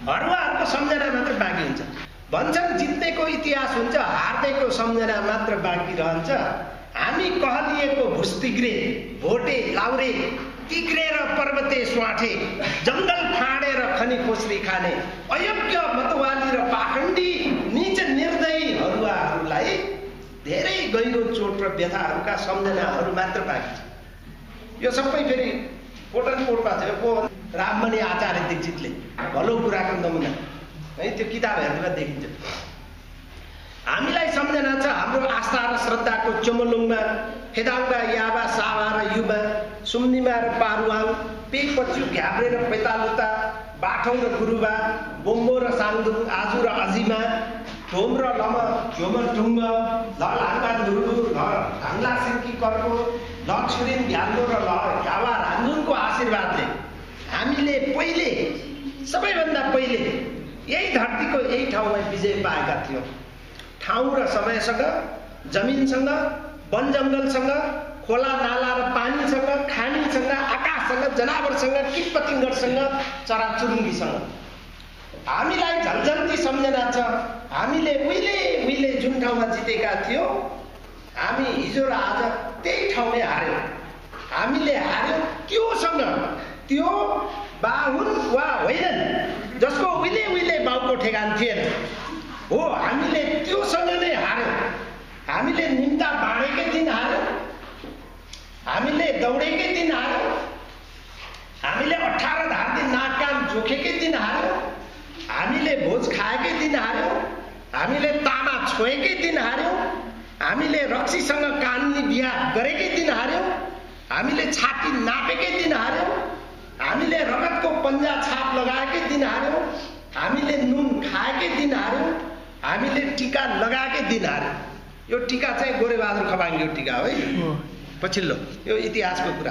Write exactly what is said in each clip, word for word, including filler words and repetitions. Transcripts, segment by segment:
हरुवाहरूको सम्झना मात्र बाँकी हुन्छ। भन्छन् जित्नेको इतिहास हुन्छ, हार्नेको सम्झना मात्र बाँकी रहन्छ। हामी कहलिएको भुस्तिग्रे, भोटे, लाउरे, तिग्रे र पर्वते स्वाठे, जङ्गल फाँडेर खनी खोस्री खाने, अयोग्य मतवाली र पाखण्डी नीच निर्दयी हरुवाहरूलाई धेरै गहिरो चोट र व्यथाहरूका सम्झनाहरू मात्र बाँकी छ। यो सबै फेरि कोटन कोटमा थियो को राममणि आचार्य दीक्षितले भलो कुराको नमुना है त्यो किताब हेर्दा देखिन्छ। हामीलाई सम्झना छ हाम्रो आस्था र श्रद्धाको चमलुङमा फेदाङ्गा, याबा, सावा र युवा, सुम्निमा र पारुवाङ, पेक पच्चु, घ्याब्रे र पैतालुता, बाठौँ र गुरुबा, बोम्बो र साङदुङ, आजु र अजिमा, ढोम र लम, झोम ढुङ्ग, ल लाङ्गा धुरु, ल ढाङ्ला सिर्की कर्को, ल छुरिन घ्याल्लो र ल घ्यावा रान्जुनको आशीर्वादले हामीले पहिले सबैभन्दा पहिले यही धरतीको यही ठाउँमा विजय पाएका थियौँ। ठाउँ र समयसँग, जमिनसँग, वन जङ्गलसँग, खोला नाला र पानीसँग, खानीसँग, आकाशसँग, जनावरसँग, किटपतिङ्गरसँग, चराचुरुङ्गीसँग हामीलाई झन्झन्ती सम्झना छ। हामीले उहिले उहिले जुन ठाउँमा जितेका थियौँ हामी हिजो र आज त्यही ठाउँमै हार्यौँ। हामीले हार्यौँ त्योसँग, त्यो बा हुन् वा होइनन् जसको उहिले उहिले बाउको ठेगान थिएन हो, हामीले त्योसँग नै हार्यौँ। हामीले निम्ता बाँडेकै दिन हार्यौँ, हामीले दौडेकै दिन हार्यौँ, हामीले अठार धार दिन नाक कान जोखेकै दिन हार्यौँ, हामीले भोज खाएकै दिन हार्यौँ, हामीले तामा छोएकै दिन हार्यौँ, हामीले रक्सीसँग कानुनी बिहा गरेकै दिन हार्यौँ, हामीले छाती नापेकै दिन हार्यौँ, हामीले रगतको पन्जा छाप लगाएकै दिन हार्यौँ, हामीले नुन खाएकै दिन हार्यौँ, हामीले टीका लगाएकै दिन हार्यौँ। यो टीका चाहिँ गोरेबहादुर खपाङको टीका हो है, पछिल्लो यो इतिहासको कुरा।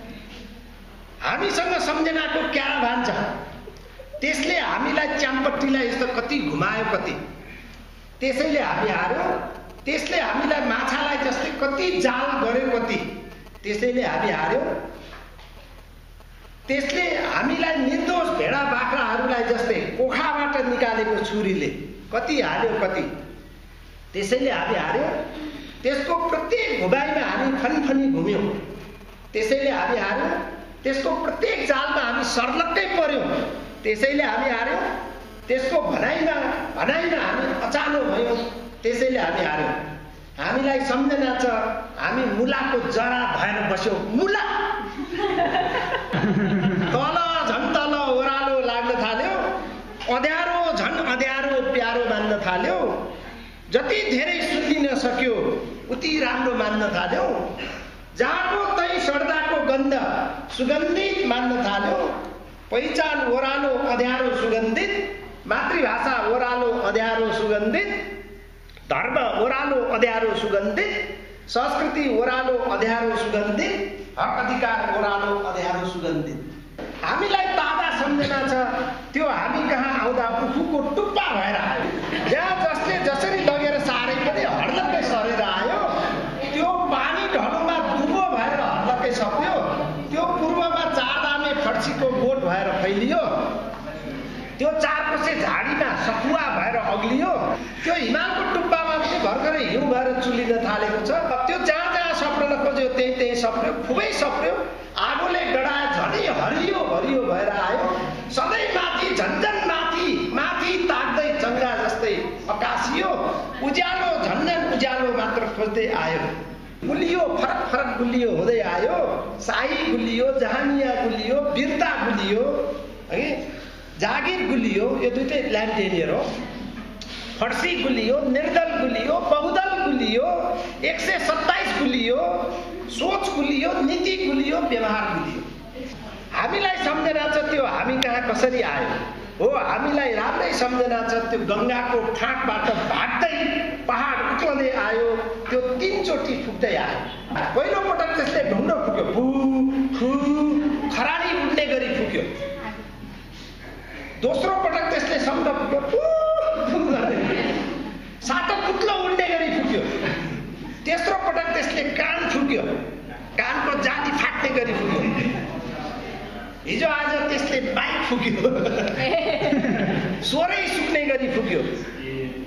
हामीसँग सम्झनाको क्याराभान छ, त्यसले हामीलाई च्याम्पट्टीलाई यस्तो कति घुमायो कति, त्यसैले हामी हार्यौँ। त्यसले हामीलाई माछालाई जस्तै कति जाल गर्यो कति, त्यसैले हामी हार्यौँ। त्यसले हामीलाई निर्दोष भेडा बाख्राहरूलाई जस्तै कोखाबाट निकालेको छुरीले कति हाल्यो कति, त्यसैले हामी हार्यौँ। त्यसको प्रत्येक भुबाईमा हामी फनफनी घुम्यौँ, त्यसैले हामी हार्यौँ। त्यसको प्रत्येक जालमा हामी सर्लक्कै पर्यौँ, त्यसैले हामी हार्यौँ। त्यसको भनाइमा भनाइमा हामी अचानो भयौँ, त्यसैले हामी हार्यौँ। हामीलाई सम्झना छ हामी मुलाको जरा भएर बस्यौँ। मुला तल झन् तल ओह्रालो लाग्न थाल्यो, अँध्यारो झन् अँध्यारो प्यारो मान्न थाल्यो, जति धेरै सुनिन सक्यो उति राम्रो मान्न थाल्यो, जहाँको तै सर्दाको गन्ध सुगन्धित मान्न थाल्यो, पहिचान ओह्रालो अँध्यारो सुगन्धित, मातृभाषा ओह्रालो अँध्यारो सुगन्धित, धर्म ओह्रालो अँध्यारो सुगन्धित, संस्कृति ओह्रालो अँध्यारो सुगन्धित, हक अधिकार ओह्रालो अँध्यारो सुगन्धित। हामीलाई ताजा सम्झना छ त्यो हामी कहाँ आउँदा उखुको टुप्पा भएर आयो, जहाँ जसले जसरी लगेर सारे पनि हड्लक्कै सरेर आयो, त्यो पानी ढलोमा दुबो भएर हड्लक्कै सक्यो, त्यो पूर्वमा चारदामे फर्सीको बोट भएर फैलियो, त्यो चारकोसे झाडीमा सखुवा भएर अग्लियो, त्यो हिमालको टुप्पामा पनि भर्खरै हिउँ भएर चुलिन थालेको छ, त्यो जहाँ जहाँ सप्न खोज्यो त्यही त्यही सप्यो, खुबै सप्यो, आगोले गडाए झनै हरियो हरियो भएर आयो, सधैँ माथि झन्झन माथि माथि ताक्दै चङ्गा जस्तै अकासियो, उज्यालो झन्झन उज्यालो मात्र खोज्दै आयो, गुलियो फरक फरक गुलियो हुँदै आयो, शाही गुलियो, जहानिया गुलियो, वीरता गुलियो, है जागिर गुलियो, यो दुइटै ल्यान्डेनियर हो, फर्सी गुलियो, निर्दल गुलियो, बहुदल गुलियो, एक सय सत्ताइस गुलियो, सोच गुलियो, नीति गुलियो, व्यवहार गुलियो। हामीलाई सम्झना छ त्यो हामी कहाँ कसरी आयो हो, हामीलाई राम्रै सम्झना छ त्यो गङ्गाको फाँटबाट भाग्दै पहाड उक्लँदै आयो, त्यो तीनचोटि फुक्दै आयो। पहिलो पटक त्यसले ढुङ्डो फुक्यो, फु फु खरानी उड्ने गरी फुक्यो। दोस्रो पटक त्यसले शब्द फुक्यो, फु फु गर्दै सातो पुत्लो उड्ने गरी फुक्यो। तेस्रो पटक त्यसले कान फुक्यो, कानको जाली फाट्ने गरी फुक्यो। हिजो आज त्यसले बाइक फुक्यो।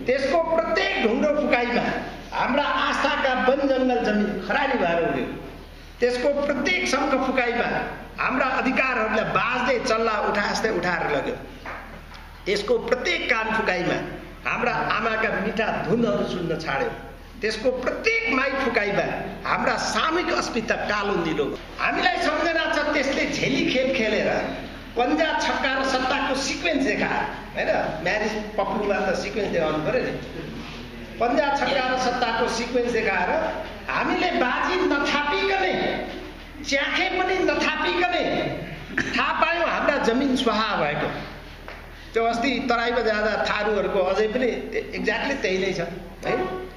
त्यसको प्रत्येक ढुङ्ग्रो फुकाइमा हाम्रा आस्थाका वन जङ्गल जमिन खरानी भएर उड्यो। त्यसको प्रत्येक शङ्ख फुकाइमा हाम्रा अधिकारहरूलाई बाँच्दै चल्ला उठास्दै उठाएर लग्यो। त्यसको प्रत्येक कान फुकाइमा हाम्रा आमाका मिठा धुनहरू सुन्न छाड्यो। त्यसको प्रत्येक माइक फुकाइमा हाम्रा सामूहिक अस्मिता कालो निलो। हामीलाई सम्झना छ त्यसले झेली खेल खेलेर पन्जा छक्का र सट्टाको सिक्वेन्स देखाएर, होइन, म्यारिज पक्रुमा त सिक्वेन्स देखाउनु पऱ्यो नि, पन्जा छक्का र सट्टाको सिक्वेन्स देखाएर हामीले बाजी नथापिकनै, च्याखे पनि नथापिकनै थाहा पायौँ हाम्रा जमिन स्वाहा भएको। त्यो अस्ति तराईमा जाँदा थारूहरूको अझै पनि एक्ज्याक्टली त्यही नै छ है।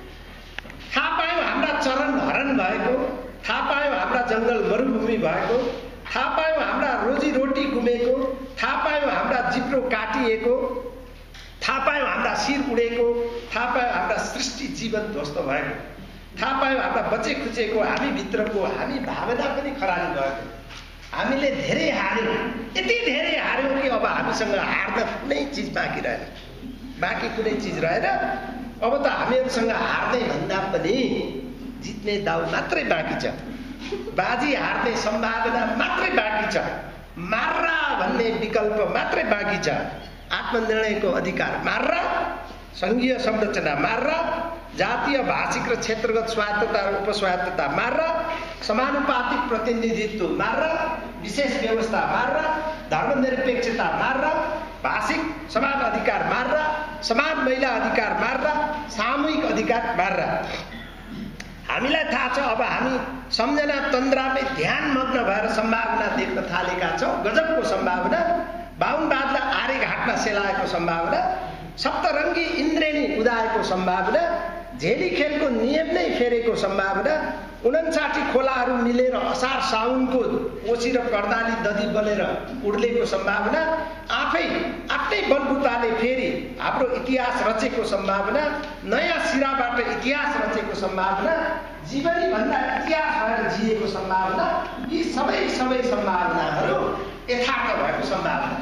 थाहा पायौँ हाम्रा चरण हरण भएको, थाहा पायौँ हाम्रा जङ्गल मरुभूमि भएको, थाहा पायौँ हाम्रा रोजीरोटी गुमेको, थाहा पायौँ हाम्रा जिब्रो काटिएको, थाहा पायौँ हाम्रा शिर उडेको, थाहा पायौँ हाम्रा सृष्टि जीवन ध्वस्त भएको, थाहा पायौँ हाम्रा बचे खुचेको, हामीभित्रको हामी भावना पनि खरानी भएको। हामीले धेरै हार्यौँ, यति धेरै हार्यौँ कि अब हामीसँग हार्न कुनै चिज बाँकी रहेन, बाँकी कुनै चिज रहेन। अब त हामीहरूसँग हार्दै भन्दा पनि जित्ने दाउ मात्रै बाँकी छ, बाजी हार्ने सम्भावना मात्रै बाँकी छ, मार्रा भन्ने विकल्प मात्रै बाँकी छ। आत्मनिर्णयको अधिकार मार्रा, सङ्घीय संरचना मार्रा, जातीय भाषिक र क्षेत्रगत स्वायत्तता र उपस्वायत्तता मार्रा, समानुपातिक प्रतिनिधित्व मार्रा, विशेष व्यवस्था मार्रा, धर्मनिरपेक्षता मार्रा, भाषिक समान अधिकार मार्रा, समान महिला अधिकार मार्रा, सामूहिक अधिकार मार्रा। हामीलाई थाहा छ अब हामी सम्झना तन्द्रामै ध्यानमग्न भएर सम्भावना देख्न थालेका छौँ। गजबको सम्भावना, बाहुनवादलाई आरे घाटमा सेलाएको सम्भावना, सप्तरङ्गी इन्द्रेणी उदाएको सम्भावना, झेली खेलको नियम नै फेरेको सम्भावना, उन्साठी खोलाहरू मिलेर असार साउनको ओसी र कर्दाली दधी बलेर उड्लेको सम्भावना, आफै आफ्नै बलबुताले फेरि हाम्रो इतिहास रचेको सम्भावना, नयाँ सिराबाट इतिहास रचेको सम्भावना, जीवनी भन्दा इतिहास भएर जिएको सम्भावना, यी सबै सबै सम्भावनाहरू यथार्थ भएको सम्भावना।